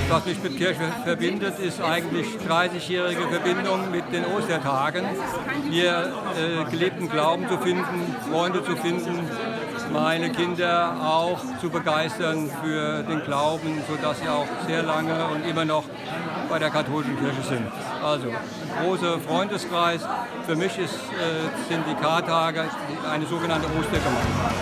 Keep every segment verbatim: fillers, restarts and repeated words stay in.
Was mich mit Kirche verbindet, ist eigentlich dreißigjährige Verbindung mit den Ostertagen. Hier äh, gelebten Glauben zu finden, Freunde zu finden, meine Kinder auch zu begeistern für den Glauben, sodass sie auch sehr lange und immer noch bei der katholischen Kirche sind. Also, großer Freundeskreis. Für mich ist, äh, sind die Kartage eine sogenannte Ostergemeinde.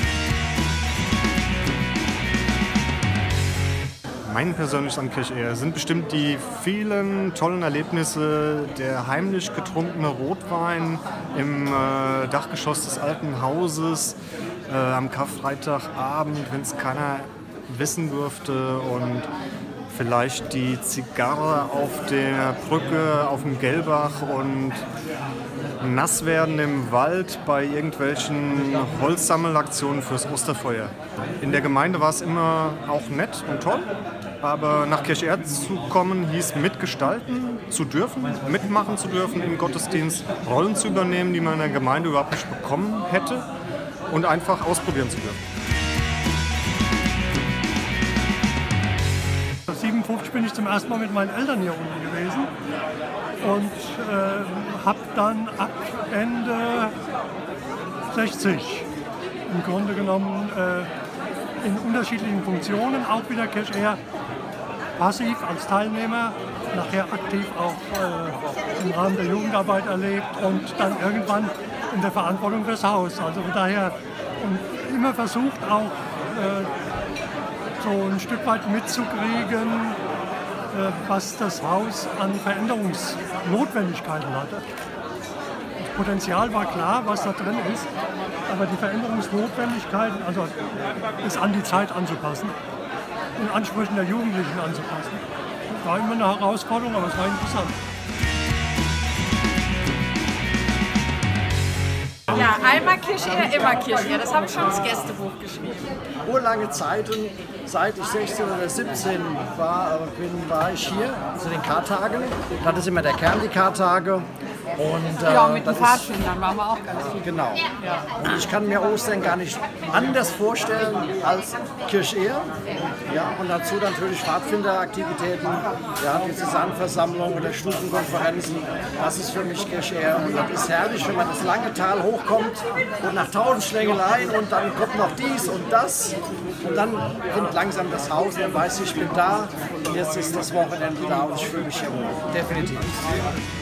Mein persönliches an Kirchehr sind bestimmt die vielen tollen Erlebnisse, der heimlich getrunkene Rotwein im äh, Dachgeschoss des alten Hauses, äh, am Karfreitagabend, wenn es keiner wissen dürfte, und vielleicht die Zigarre auf der Brücke, auf dem Gelbach und nass werden im Wald bei irgendwelchen Holzsammelaktionen fürs Osterfeuer. In der Gemeinde war es immer auch nett und toll, aber nach Kirchehr zu kommen hieß mitgestalten zu dürfen, mitmachen zu dürfen im Gottesdienst, Rollen zu übernehmen, die man in der Gemeinde überhaupt nicht bekommen hätte, und einfach ausprobieren zu dürfen. siebenundfünfzig bin ich zum ersten Mal mit meinen Eltern hier unten gewesen und äh, habe dann ab Ende sechzig im Grunde genommen äh, in unterschiedlichen Funktionen, auch wieder Kirchehr, passiv als Teilnehmer, nachher aktiv auch äh, im Rahmen der Jugendarbeit erlebt und dann irgendwann in der Verantwortung fürs Haus. Also von daher und immer versucht auch äh, so ein Stück weit mitzukriegen, was das Haus an Veränderungsnotwendigkeiten hatte. Das Potenzial war klar, was da drin ist, aber die Veränderungsnotwendigkeiten, also es an die Zeit anzupassen, den Ansprüchen der Jugendlichen anzupassen, war immer eine Herausforderung, aber es war interessant. Ja, einmal Kirchehr, immer Kirchehr. Das habe ich schon ins Gästebuch geschrieben. Urlange Zeiten, seit ich sechzehn oder siebzehn war, bin, war ich hier zu den Kartagen. Das ist immer der Kern, die Kartage. Und, äh, ja, mit den Pfadfindern waren wir auch ganz viel. Genau. Ja. Und ich kann mir Ostern gar nicht anders vorstellen als Kirchehr. Ja, und dazu natürlich Pfadfinderaktivitäten, ja, die Zusammenversammlung oder Stufenkonferenzen. Das ist für mich Kirchehr. Und das ist herrlich, wenn man das lange Tal hochkommt und nach tausend Schlängeleien und dann kommt noch dies und das. Und dann kommt langsam das Haus und dann weiß ich, ich bin da. Und jetzt ist das Wochenende da und ich fühle mich hier wohl. Definitiv.